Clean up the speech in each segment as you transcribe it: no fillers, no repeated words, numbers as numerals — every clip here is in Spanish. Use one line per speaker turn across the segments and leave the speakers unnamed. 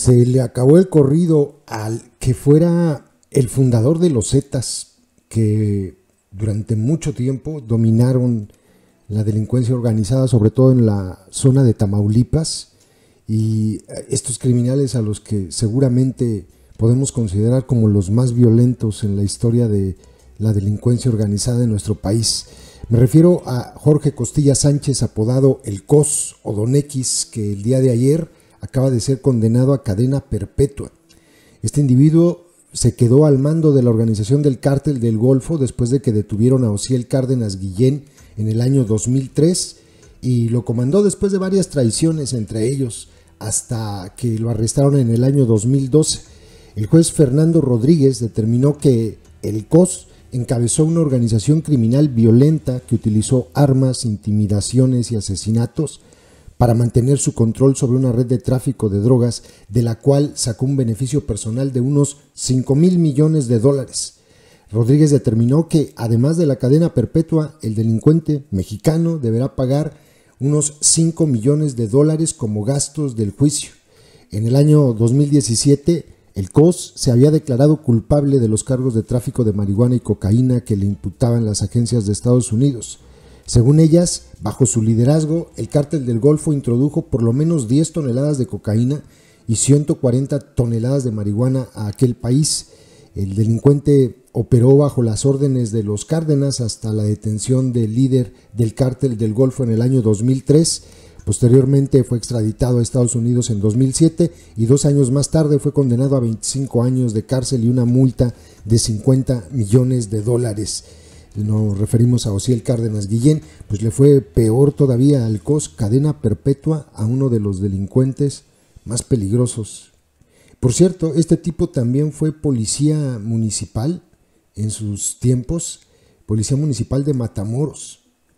Se le acabó el corrido al que fuera el fundador de los Zetas, que durante mucho tiempo dominaron la delincuencia organizada, sobre todo en la zona de Tamaulipas, y estos criminales a los que seguramente podemos considerar como los más violentos en la historia de la delincuencia organizada en nuestro país. Me refiero a Jorge Costilla Sánchez, apodado El Cos o Don X, que el día de ayer acaba de ser condenado a cadena perpetua. Este individuo se quedó al mando de la organización del Cártel del Golfo después de que detuvieron a Osiel Cárdenas Guillén en el año 2003 y lo comandó después de varias traiciones entre ellos hasta que lo arrestaron en el año 2012. El juez Fernando Rodríguez determinó que el COS encabezó una organización criminal violenta que utilizó armas, intimidaciones y asesinatos para mantener su control sobre una red de tráfico de drogas de la cual sacó un beneficio personal de unos 5,000 millones de dólares. Rodríguez determinó que, además de la cadena perpetua, el delincuente mexicano deberá pagar unos 5 millones de dólares como gastos del juicio. En el año 2017, el COS se había declarado culpable de los cargos de tráfico de marihuana y cocaína que le imputaban las agencias de Estados Unidos. Según ellas, bajo su liderazgo, el Cártel del Golfo introdujo por lo menos 10 toneladas de cocaína y 140 toneladas de marihuana a aquel país. El delincuente operó bajo las órdenes de los Cárdenas hasta la detención del líder del Cártel del Golfo en el año 2003. Posteriormente fue extraditado a Estados Unidos en 2007 y 2 años más tarde fue condenado a 25 años de cárcel y una multa de 50 millones de dólares. Nos referimos a Osiel Cárdenas Guillén, pues le fue peor todavía al COS, cadena perpetua a uno de los delincuentes más peligrosos. Por cierto, este tipo también fue policía municipal en sus tiempos, policía municipal de Matamoros.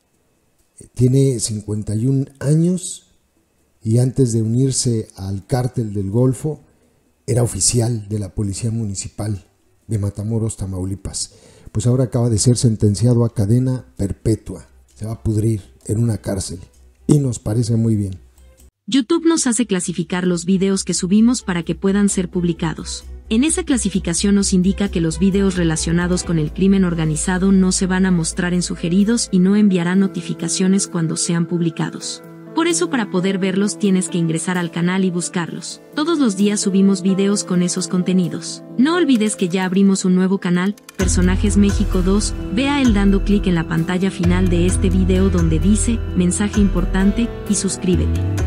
Tiene 51 años y antes de unirse al Cártel del Golfo era oficial de la policía municipal de Matamoros, Tamaulipas. Pues ahora acaba de ser sentenciado a cadena perpetua. Se va a pudrir en una cárcel y nos parece muy bien.
YouTube nos hace clasificar los videos que subimos para que puedan ser publicados. En esa clasificación nos indica que los videos relacionados con el crimen organizado no se van a mostrar en sugeridos y no enviarán notificaciones cuando sean publicados. Por eso, para poder verlos tienes que ingresar al canal y buscarlos. Todos los días subimos videos con esos contenidos. No olvides que ya abrimos un nuevo canal, Personajes México 2, ve a él dando clic en la pantalla final de este video donde dice, mensaje importante, y suscríbete.